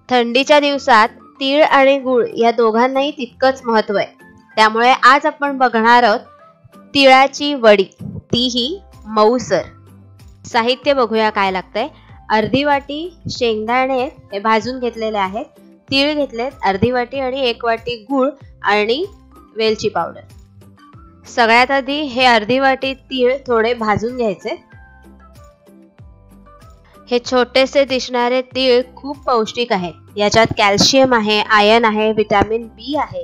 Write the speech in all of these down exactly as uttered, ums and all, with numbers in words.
थंडीच्या दिवसात तीळ आणि गूळ या दोघांनाही तितकंच महत्त्व आहे. त्यामुळे आज आपण बघणार आहोत तिळाची वडी, तीही मऊसर. साहित्य बघूया काय लागतंय. अर्धी वाटी शेंगदाणे हे भाजून घेतलेले आहेत, तीळ घेतलेत अर्धी वाटी आणि एक वाटी गूळ आणि वेलची पावडर. सगळ्यात आधी हे अर्धी वाटी तीळ थोडे भाजून घ्यायचे. हे छोटेसे दिसणारे तीळ खूप पौष्टिक आहेत. याच्यात कॅल्शियम आहे, आयर्न आहे, विटॅमिन बी आहे.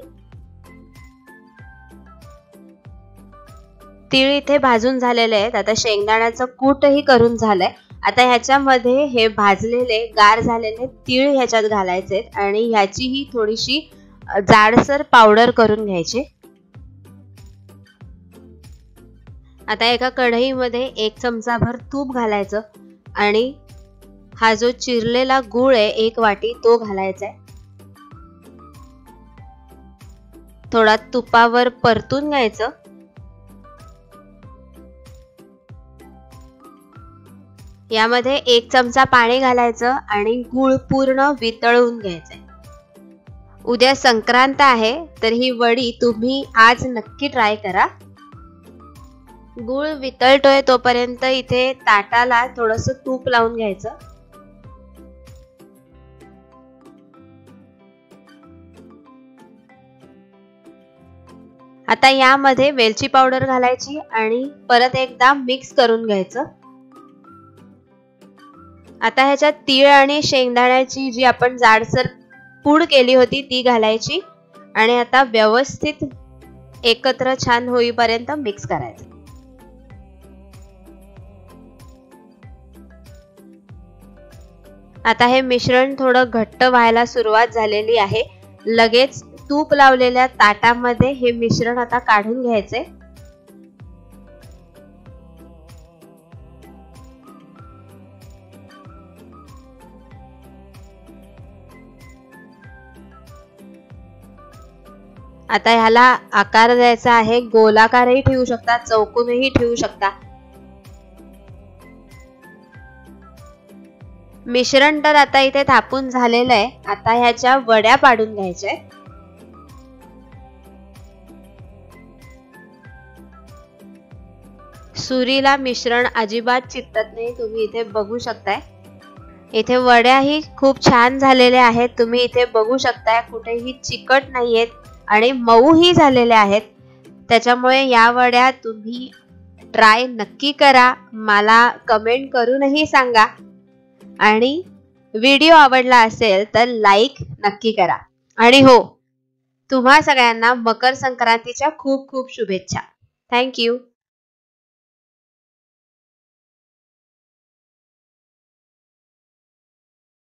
तीळ इथे भाजून झालेले आहेत. आता शेंगदाण्याचं कूटही करून झालंय. आता ह्याच्यामध्ये हे भाजलेले गार झालेले तीळ ह्याच्यात घालायचे आणि ह्याचीही थोडीशी जाडसर पावडर करून घ्यायची. आता एका कढईमध्ये एक चमचाभर तूप घालायचं आणि हा जो चिरलेला गूळ आहे एक वाटी तो घालायचा आहे. थोडा तुपावर परतून घ्यायचं. यामध्ये एक चमचा पाणी घालायचं आणि गूळ पूर्ण वितळून घ्यायचंय. उद्या संक्रांत आहे तर ही वडी तुम्ही आज नक्की ट्राय करा. गूळ वितळतोय तोपर्यंत इथे ताटाला थोडंसं तूप लावून घ्यायचं. आता यामध्ये वेलची पावडर घालायची आणि परत एकदा मिक्स करून घ्यायचं. आता ह्याच्यात तीळ आणि शेंगदाण्याची जी आपण जाडसर पूड केली होती ती घालायची आणि आता व्यवस्थित एकत्र छान होईपर्यंत मिक्स करायचं. आता हे मिश्रण थोडं घट्ट व्हायला सुरुवात झालेली आहे. लगेच तूप लावलेल्या ताटामध्ये हे मिश्रण आता काढून घ्यायचे. आता ह्याला आकार द्यायचा आहे. गोलाकारही ठेवू शकता, चौकोनही ठेवू शकता. मिश्रण तर आता इथे थापून झालेलं आहे. आता ह्याच्या वड्या पाडून घ्यायच्या. सुरीला मिश्रण अजिबात चिकटत नाही, तुम्ही इथे बघू शकताय. इथे वड्याही खूप छान झालेल्या आहेत. तुम्ही इथे बघू शकताय कुठेही चिकट नाहीयेत आणि मऊही झालेल्या आहेत. त्याच्यामुळे या वड्या तुम्ही ट्राय नक्की करा. मला कमेंट करूनही सांगा आणि व्हिडिओ आवडला असेल तर लाईक नक्की करा. आणि हो, तुम्हा सगळ्यांना मकर संक्रांतीच्या खूप खूप शुभेच्छा. Thank you.